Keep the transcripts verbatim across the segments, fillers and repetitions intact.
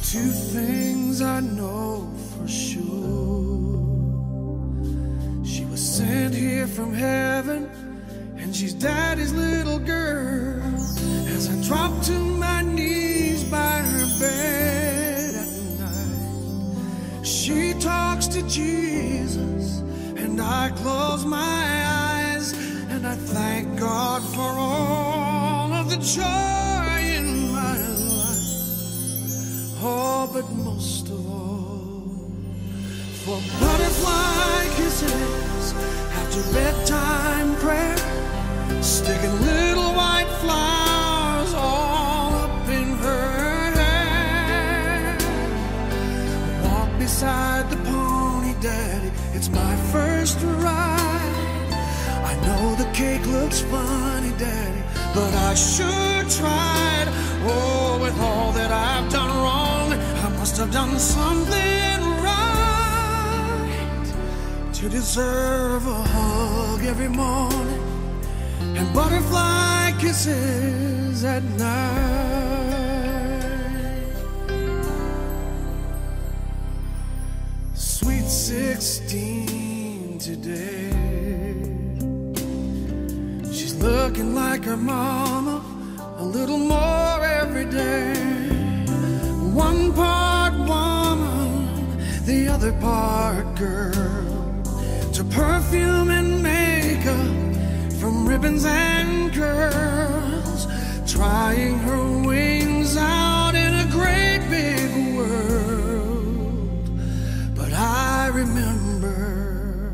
Two things I know for sure. She was sent here from heaven, and she's Daddy's little girl. As I drop to my knees by her bed at night, she talks to Jesus, and I close my eyes, and I thank God for all of the joy in my life. Oh, but most of all, for butterfly kisses after bedtime prayer, sticking little white flowers all up in her hair. Walk beside the pony, Daddy, it's my first ride. I know the cake looks funny, Daddy, but I sure tried. Oh, with all that I've done wrong, I must have done something right to deserve a hug every morning and butterfly kisses at night. Sweet sixteen today, she's looking like her mama a little more every day. One part woman, the other part girl, to perfume and makeup, from ribbons and curls, trying her wings out in a great big world. But I remember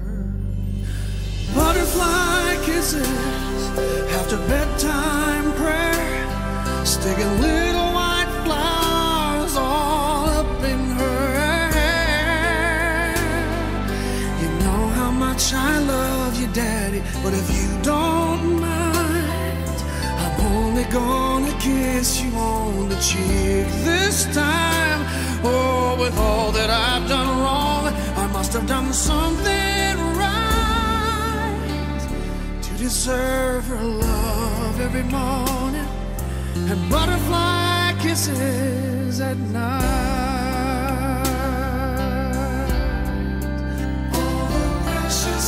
butterfly kisses after bedtime prayer, sticking little white flowers all up in her hair. You know how much I love you, Daddy, but if you don't mind, I'm only gonna kiss you on the cheek this time. Oh, with all that I've done wrong, I must have done something right to deserve her love every morning and butterfly kisses at night. All the precious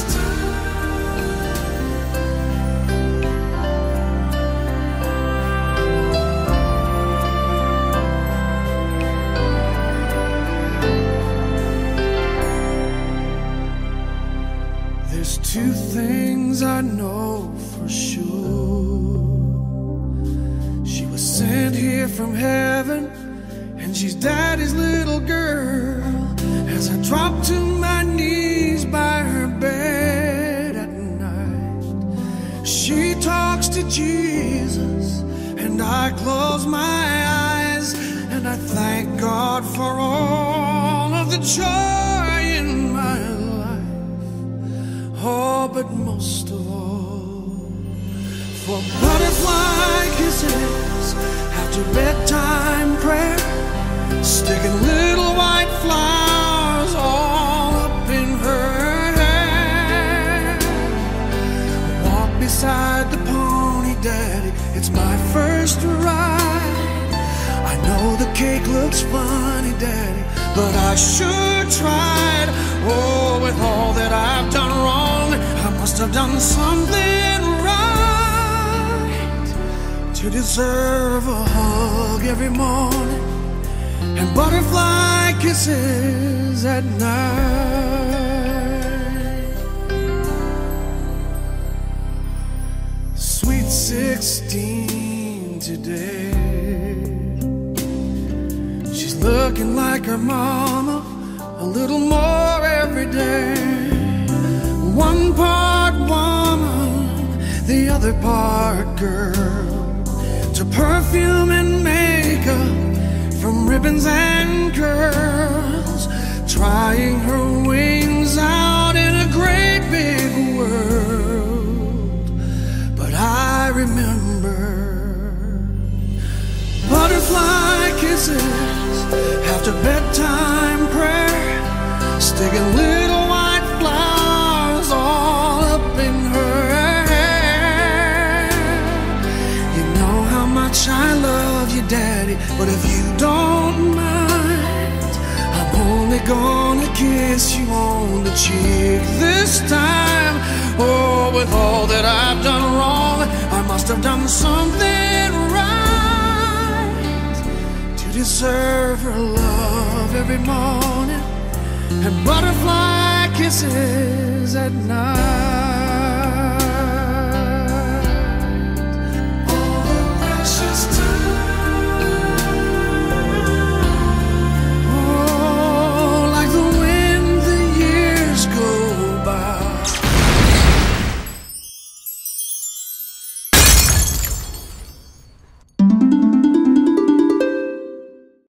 There's two things I know for sure. She was sent here from heaven, and she's Daddy's little girl. As I drop to my knees by her bed at night, she talks to Jesus, and I close my eyes, and I thank God for all of the joy in my life. Oh, but most of all, for butterfly kisses after bedtime prayer, sticking little white flowers all up in her hair. Walk beside the pony, Daddy, it's my first ride. I know the cake looks funny, Daddy, but I sure tried. Oh, with all that I've done wrong, I must have done something right to deserve a hug every morning and butterfly kisses at night. Sweet sixteen today, she's looking like her mama a little more every day. One part woman, the other part girl, to perfume and makeup, from ribbons and curls, trying her wings out in a great big world. But I remember butterfly kisses after bedtime prayer, sticking little white flowers all up in her hair. You know how much I love you, Daddy, but if you don't mind, gonna kiss you on the cheek this time. Oh, with all that I've done wrong, I must have done something right to deserve her love every morning and butterfly kisses at night.